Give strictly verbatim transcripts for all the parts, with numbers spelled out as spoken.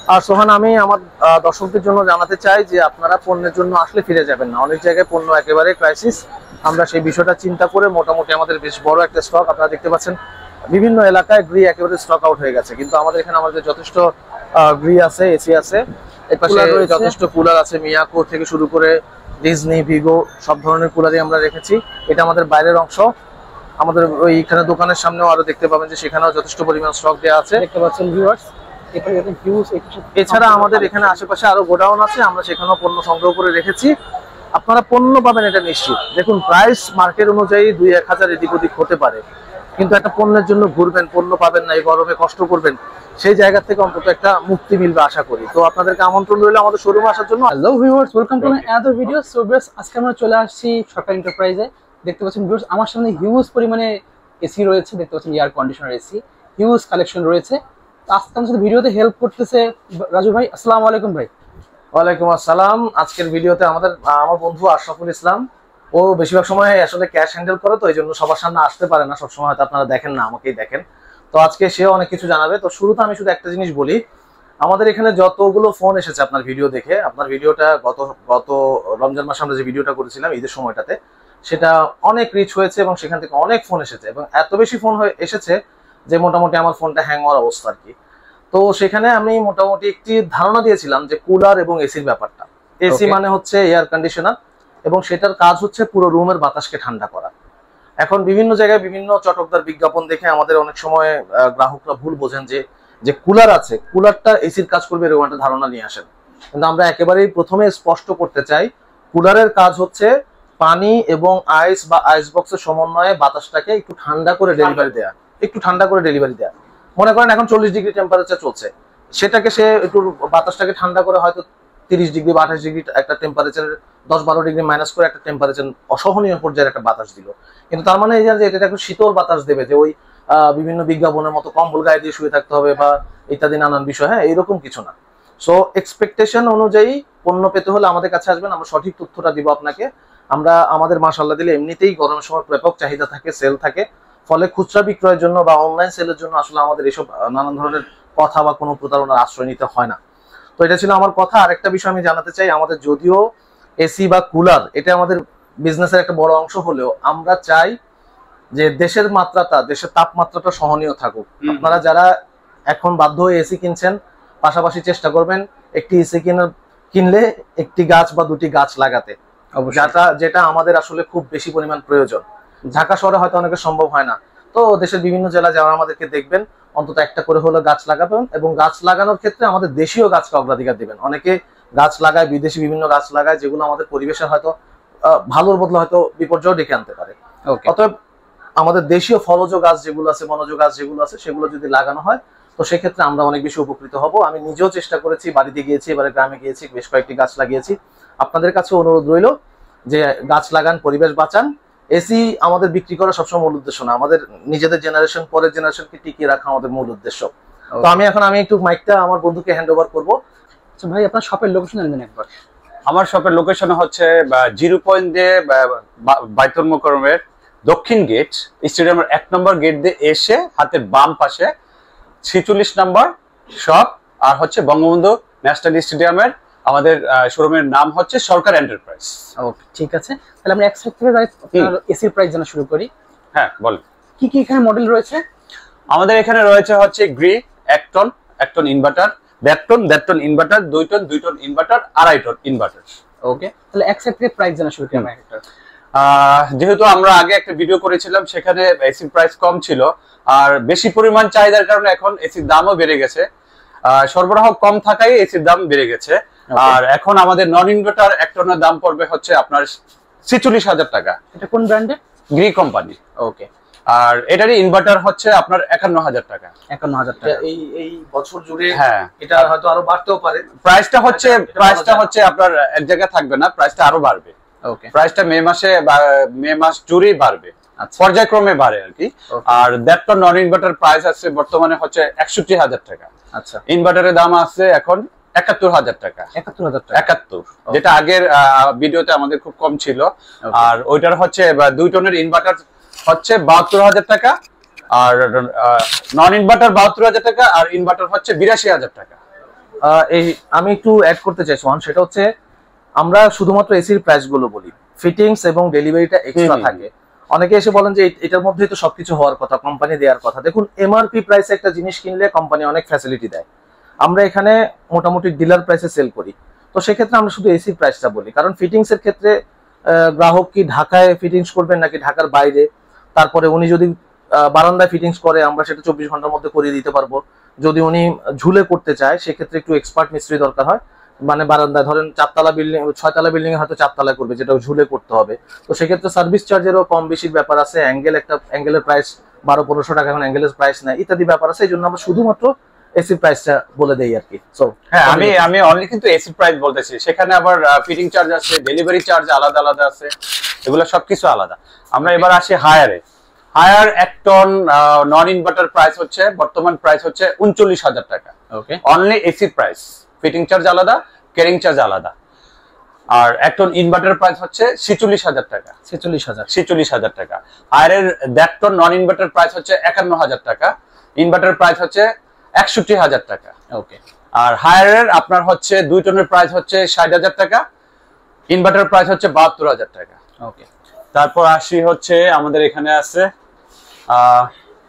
আর সোহান, আমি আমার দর্শকদের জন্য জানাতে চাই যে আপনারা পণ্যের জন্য আসলে ফিরে যাবেন না। অনেক জায়গায় পণ্য একেবারে ক্রাইসিস। আমরা সেই বিষয়টা চিন্তা করে মোটামুটি আমাদের বেশ বড় একটা স্টক আপনারা দেখতে পাচ্ছেন। বিভিন্ন এলাকায় গ্রি একেবারে স্টক আউট হয়ে গেছে, কিন্তু আমাদের এখানে আমাদের যথেষ্ট গ্রি আছে, এসি আছে, এপাশে যথেষ্ট কুলার আছে। মিয়াকো থেকে শুরু করে ডিজনি, ভিগো সব ধরনের কুলারই আমরা রেখেছি। এটা আমাদের বাইরের অংশ। আমাদের ওইখানে দোকানের সামনেও আরো দেখতে পাবেন যে সেখানেও যথেষ্ট পরিমাণ স্টক দেওয়া আছে, দেখতে পাচ্ছেন ভিউয়ার্স। এছাড়া আমাদের এখানে আশেপাশে আরো গোডাউন আছে, আমরা সেখানেও পণ্য সংগ্রহ করে রেখেছি। আপনারা পণ্য পাবেন এটা নিশ্চিত। দেখুন, প্রাইস মার্কেট অনুযায়ী দুই এক হাজার এদিক ওদিক হতে পারে, কিন্তু একটা পণ্যের জন্য ঘুরবেন, পণ্য পাবেন না, এই গরমে কষ্ট করবেন, সেই জায়গা থেকে অন্তত একটা মুক্তি মিলবে আশা করি। তো আপনাদেরকে আমন্ত্রণ রইল আমাদের শোরুমে আসার জন্য। Hello viewers, welcome to another video. So viewers, আজকে আমরা চলে আসছি সরকার এন্টারপ্রাইজে। দেখতে পাচ্ছেন ভিউয়ার্স, আমার সামনে হিউজ পরিমাণে এসি রয়েছে। দেখতে পাচ্ছেন air conditioner AC, huge collection রয়েছে। আজকে আমাদের সাথে ভিডিওতে হেল্প করতেছে রাজু ভাই। আসসালামু আলাইকুম ভাই। ওয়ালাইকুম আসসালাম। আজকের ভিডিওতে আমাদের আমার বন্ধু আশরাফুল ইসলাম, ও বেশিরভাগ সময় আসলে ক্যাশ হ্যান্ডেল করে, তো এই জন্য সবার সামনে আসতে পারে না সবসময়, হয়তো আপনারা দেখেন না, আমাকেই দেখেন। তো আজকে সেও অনেক কিছু জানাবে। তো শুরুতে আমি শুধু একটা জিনিস বলি, আমাদের এখানে যতগুলো ফোন এসেছে আপনার ভিডিও দেখে, আপনার ভিডিওটা গত গত রমজান মাসে আমরা যে ভিডিওটা করেছিলাম ঈদের সময়টাতে, সেটা অনেক রিচ হয়েছে এবং সেখান থেকে অনেক ফোন এসেছে, এবং এত বেশি ফোন হয়ে এসেছে যে মোটামুটি আমার ফোনটা হ্যাং হওয়ার অবস্থা আর কি। তো সেখানে আমি মোটামুটি একটি ধারণা দিয়েছিলাম যে কুলার এবং এসির ব্যাপারটা। এসি মানে হচ্ছে এয়ার কন্ডিশনার, এবং সেটার কাজ হচ্ছে পুরো রুমের বাতাসকে ঠান্ডা করা। এখন বিভিন্ন জায়গায় বিভিন্ন চটকদার বিজ্ঞাপন দেখে আমাদের অনেক সময় গ্রাহকরা ভুল বোঝেন যে যে কুলার আছে, কুলারটা এসির কাজ করবে এরকম একটা ধারণা নিয়ে আসেন। কিন্তু আমরা একেবারেই প্রথমে স্পষ্ট করতে চাই, কুলারের কাজ হচ্ছে পানি এবং আইস বা আইস বক্সের সমন্বয়ে বাতাসটাকে একটু ঠান্ডা করে ডেলিভারি দেয়া, একটু ঠান্ডা করে ডেলিভারি দেয়া। মনে করেন এখন চল্লিশ ডিগ্রি টেম্পারেচার চলছে, সেটাকে সে একটু বাতাসটাকে ঠান্ডা করে হয়তো তিরিশ ডিগ্রি বা আঠাশ ডিগ্রি একটা টেম্পারেচারের দশ বারো ডিগ্রি মাইনাস করে একটা টেম্পারেচার অসহনীয় পর্যায়ের একটা বাতাস দিল। কিন্তু তার মানে এই যে এটা একটু শীতল বাতাস দেবে, যে ওই বিভিন্ন বিজ্ঞাপনের মতো কম্বল গায়ে দিয়ে শুয়ে থাকতে হবে বা ইত্যাদি নানান বিষয়, হ্যাঁ এইরকম কিছু না। সো এক্সপেকটেশন অনুযায়ী পণ্য পেতে হলে আমাদের কাছে আসবেন, আমরা সঠিক তথ্যটা দিব আপনাকে। আমরা আমাদের মাশাআল্লাহ দিলে এমনিতেই গরমের সময় ব্যাপক চাহিদা থাকে, সেল থাকে, ফলে খুচরা বিক্রয়ের জন্য বা অনলাইন সেলের জন্য আসলে আমাদের এসব নানান ধরনের কথা বা কোনো প্রতারণার আশ্রয় নিতে হয় না। তো এটা ছিল আমার কথা। আরেকটা বিষয় আমি জানাতে চাই, আমাদের যদিও এসি বা কুলার এটা আমাদের বিজনেসের একটা বড় অংশ হলেও আমরা চাই যে দেশের মাত্রাটা, দেশের তাপমাত্রাটা সহনীয় থাকুক। আপনারা যারা এখন বাধ্য হয়ে এসি কিনছেন, পাশাপাশি চেষ্টা করবেন একটি এসি কিনার কিনলে একটি গাছ বা দুটি গাছ লাগাতে, যেটা যেটা আমাদের আসলে খুব বেশি পরিমাণ প্রয়োজন। ঢাকা শহরে হয়তো অনেকে সম্ভব হয় না, তো দেশের বিভিন্ন জেলা যারা আমাদেরকে দেখবেন অন্তত একটা করে হলো গাছ লাগাবেন, এবং গাছ লাগানোর ক্ষেত্রে আমাদের দেশীয় গাছকে অগ্রাধিকার দিবেন। অনেকে গাছ লাগায়, বিদেশি বিভিন্ন গাছ লাগায়, যেগুলো আমাদের পরিবেশের হয়তো ভালোর বদলে হয়তো বিপর্যয় ডেকে আনতে পারে। অতএব আমাদের দেশীয় ফলজ গাছ যেগুলো আছে, বনজ গাছ যেগুলো আছে, সেগুলো যদি লাগানো হয় তো সেক্ষেত্রে আমরা অনেক বেশি উপকৃত হব। আমি নিজেও চেষ্টা করেছি, বাড়িতে গিয়েছি, এবারে গ্রামে গিয়েছি, বেশ কয়েকটি গাছ লাগিয়েছি। আপনাদের কাছে অনুরোধ রইল যে গাছ লাগান, পরিবেশ বাঁচান। এসি আমাদের বিক্রি করা সবসময় মূল উদ্দেশ্য না, আমাদের নিজেদের জেনারেশন, পরের জেনারেশনকে টিকিয়ে রাখা আমাদের মূল উদ্দেশ্য। তো আমি এখন আমি একটু মাইকটা আমার বন্ধুকে হ্যান্ড ওভার করবো। আচ্ছা ভাই, আপনার শপের লোকেশন জানেন একবার? আমার শপের লোকেশন হচ্ছে জিরো পয়েন্ট দিয়ে বাইতুল মোকাররমের দক্ষিণ গেট, স্টেডিয়ামের এক নম্বর গেট দিয়ে এসে হাতের বাম পাশে ছিচল্লিশ নম্বর শপ, আর হচ্ছে বঙ্গবন্ধু ন্যাশনাল স্টেডিয়ামের আমাদের শোরুমের নাম হচ্ছে সরকার এন্টারপ্রাইজ। ওকে, ঠিক আছে। তাহলে আমরা এক সাইড থেকে আপনার এসির প্রাইস জানা শুরু করি। হ্যাঁ বলেন, কি কি এখানে মডেল রয়েছে? আমাদের এখানে রয়েছে হচ্ছে গ্রি, এক টন, এক টন ইনভার্টার, দেড় টন, দেড় টন ইনভার্টার, দুই টন, দুই টন ইনভার্টার, আড়াই টন ইনভার্টার। ওকে, তাহলে এক সাইড থেকে প্রাইস জানা শুরু করি আমরা একটা। যেহেতু আমরা আগে একটা ভিডিও করেছিলাম, সেখানে এসির প্রাইস কম ছিল, আর বেশি পরিমাণ চাহিদার কারণে এখন এসির দামও বেড়ে গেছে। সরবরাহ কম থাকায় এসির দাম বেড়ে গেছে। আর এখন আমাদের নন ইনভার্টার এক টনের দাম পড়বে হচ্ছে আপনার ছেচল্লিশ হাজার টাকা। এটা কোন ব্র্যান্ডের? Gree company. ওকে, আর এটারই ইনভার্টার হচ্ছে আপনার একান্ন হাজার টাকা। একান্ন হাজার টাকা এই এই বছর জুড়ে। হ্যাঁ, এটা হয়তো আরো বাড়তেও পারে। প্রাইসটা হচ্ছে প্রাইসটা হচ্ছে আপনার এক জায়গায় থাকবে না, প্রাইসটা আরো বাড়বে। ওকে, প্রাইসটা মে মাসে মে মাস জুড়েই বাড়বে, পর্যায়ক্রমে বাড়ে আর কি। আর দেড় টন নন ইনভার্টার প্রাইস আছে বর্তমানে হচ্ছে একষট্টি হাজার টাকা। আচ্ছা, ইনভার্টারের দাম আছে এখন একাত্তর হাজার টাকা। একাত্তর হাজার টাকা, একাত্তর, যেটা আগের ভিডিওতে আমাদের খুব কম ছিল। আর ওইটার হচ্ছে দুই টনের ইনভার্টার হচ্ছে বাহাত্তর হাজার টাকা, আর নন ইনভার্টার বাহাত্তর হাজার টাকা, আর ইনভার্টার হচ্ছে বিরাশি হাজার টাকা। এই আমি একটু অ্যাড করতে চাই সোহান, সেটা হচ্ছে আমরা শুধুমাত্র এসির প্রাইস গুলো বলি, ফিটিংস এবং ডেলিভারিটা এক্সট্রা থাকে। অনেকে এসে বলেন যে এটার মধ্যেই তো সবকিছু হওয়ার কথা, কোম্পানি দেওয়ার কথা। দেখুন, এমআরপি প্রাইসে একটা জিনিস কিনলে কোম্পানি অনেক ফ্যাসিলিটি দেয়, আমরা এখানে মোটামুটি ডিলার প্রাইসে সেল করি। তো সেক্ষেত্রে আমরা শুধু এসির প্রাইসটা বলি, কারণ ফিটিংস এর ক্ষেত্রে গ্রাহক কি ঢাকায় ফিটিংস করবেন নাকি ঢাকার বাইরে, তারপরে উনি যদি বারান্দায় ফিটিংস করে আমরা সেটা চব্বিশ ঘন্টার মধ্যে করিয়ে দিতে পারবো। যদি উনি ঝুলে করতে চায় সেক্ষেত্রে একটু এক্সপার্ট মিস্ত্রি দরকার হয়, মানে বারান্দায় ধরেন চারতলা বিল্ডিং, ছয়তলা বিল্ডিং এ হয়তো চারতলায় করবে, যেটা ঝুলে করতে হবে। তো সেক্ষেত্রে সার্ভিস চার্জেরও কম বেশির ব্যাপার আছে, অ্যাঙ্গেল একটা অ্যাঙ্গেলের প্রাইস বারো পনেরোশো টাকা এখন অ্যাঙ্গেলের প্রাইস নেয়, ইত্যাদি ব্যাপার আছে। এই জন্য আমরা শুধুমাত্র এসি প্রাইসটা বলে দেই আর কি। সো হ্যাঁ, আমি আমি অনলি কিন্তু এসি প্রাইস বলতেছি, সেখানে আবার ফিটিং চার্জ আছে, ডেলিভারি চার্জ আলাদা আলাদা আছে, এগুলো সবকিছু আলাদা। আমরা এবার আসি হায়ারে। হায়ার এক টন নন ইনভার্টার প্রাইস হচ্ছে বর্তমান প্রাইস হচ্ছে উনচল্লিশ হাজার টাকা। Okay, only AC price, fitting charge আলাদা, ক্যারিং চার্জ আলাদা। আর এক টন ইনভার্টার প্রাইস হচ্ছে ছেচল্লিশ হাজার টাকা। ছেচল্লিশ হাজার ছেচল্লিশ হাজার টাকা। হায়ারের দেড় টন নন ইনভার্টার প্রাইস হচ্ছে একান্ন হাজার টাকা। ইনভার্টার প্রাইস হচ্ছে একষট্টি হাজার টাকা। ওকে, আর হায়ারের আপনার হচ্ছে দুই টনের প্রাইস হচ্ছে ষাট হাজার টাকা। ইনভার্টার প্রাইস হচ্ছে বাহাত্তর হাজার টাকা। ওকে, তারপর আসি হচ্ছে আমাদের এখানে আছে আহ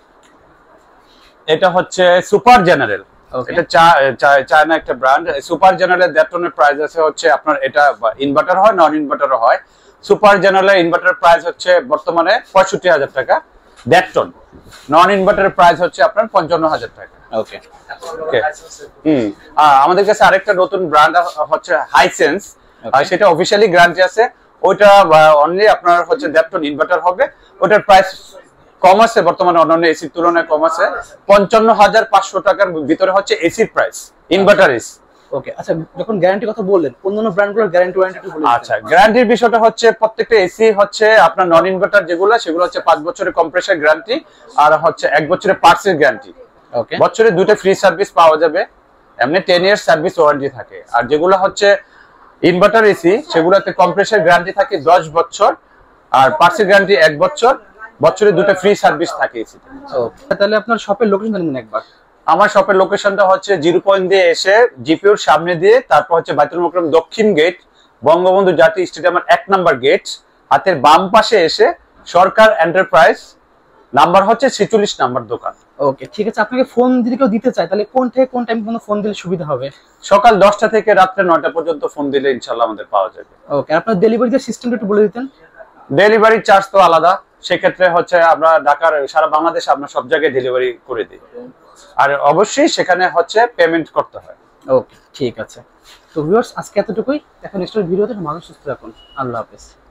এটা হচ্ছে সুপার জেনারেল। এটা চায়না একটা ব্র্যান্ড। সুপার জেনারেল দেড় টনের প্রাইস আছে হচ্ছে আপনার, এটা ইনভার্টার হয়, নন ইনভার্টারও হয়। সুপার জেনারেল ইনভার্টার প্রাইস হচ্ছে বর্তমানে পঁয়ষট্টি হাজার টাকা দেড় টন। নন ইনভার্টার প্রাইস হচ্ছে আপনার পঞ্চান্ন হাজার টাকা। ওকে, হুম, আমাদের কাছে আরেকটা নতুন ব্র্যান্ড হচ্ছে হাইসেন্স, আর সেটা অফিশিয়ালি গ্যারান্টি আছে। ওইটা অনলি আপনার হচ্ছে দেড় টন ইনভার্টার হবে, ওটার প্রাইস কম আছে বর্তমানে অন্যান্য এসির তুলনায় কম আছে, পঞ্চান্ন হাজার পাঁচশো টাকার ভিতরে হচ্ছে এসির প্রাইস, ইনভার্টার এসি। ওকে, আচ্ছা, যখন গ্যারান্টির কথা বললেন, অন্যান্য ব্র্যান্ডগুলোর গ্যারান্টি ওয়ারেন্টি একটু বলুন। আচ্ছা, গ্যারান্টির বিষয়টা হচ্ছে প্রত্যেকটা এসি হচ্ছে আপনার নন ইনভার্টার যেগুলো, সেগুলো হচ্ছে পাঁচ বছরের কম্প্রেসার গ্যারান্টি, আর হচ্ছে এক বছরের পার্টসের গ্যারান্টি। ওকে, বছরে দুটো ফ্রি সার্ভিস পাওয়া যাবে, এমনি টেন ইয়ার্স সার্ভিস ওয়ারেন্টি থাকে। আর যেগুলো হচ্ছে ইনভার্টার এসি সেগুলোতে কম্প্রেসার গ্যারান্টি থাকে দশ বছর, আর পার্টসের গ্যারান্টি এক বছর, বছরে দুটো ফ্রি সার্ভিস থাকে এসিতে। ওকে, তাহলে আপনার শপের লোকেশন জানেন একবার? আমার শপের লোকেশনটা হচ্ছে জিরো পয়েন্ট দিয়ে এসে জিপিওর সামনে দিয়ে, তারপর হচ্ছে বাইতুল মোকাররম দক্ষিণ গেট, বঙ্গবন্ধু জাতীয় স্টেডিয়ামের এক নাম্বার গেট, হাতের বাম পাশে এসে সরকার এন্টারপ্রাইজ, নাম্বার হচ্ছে ছেচল্লিশ নাম্বার দোকান। ওকে, ঠিক আছে। আপনাকে ফোন যদি কেউ দিতে চায় তাহলে কোন থেকে কোন টাইম পর্যন্ত ফোন দিলে সুবিধা হবে? সকাল দশটা থেকে রাত্রে নয়টা পর্যন্ত ফোন দিলে ইনশাল্লাহ আমাদের পাওয়া যাবে। ওকে, আপনার ডেলিভারি যে সিস্টেমটা একটু বলে দিতেন। ডেলিভারি চার্জ তো আলাদা, সেক্ষেত্রে হচ্ছে আমরা ঢাকার সারা বাংলাদেশে আমরা সব জায়গায় ডেলিভারি করে দিই, আর অবশ্যই সেখানে হচ্ছে পেমেন্ট করতে হয়। ওকে, ঠিক আছে। তো ভিউয়ার্স, আজকে এতটুকুই। এখন নেক্সট ভিডিওতে ভালো সুস্থ থাকুন। আল্লাহ হাফেজ।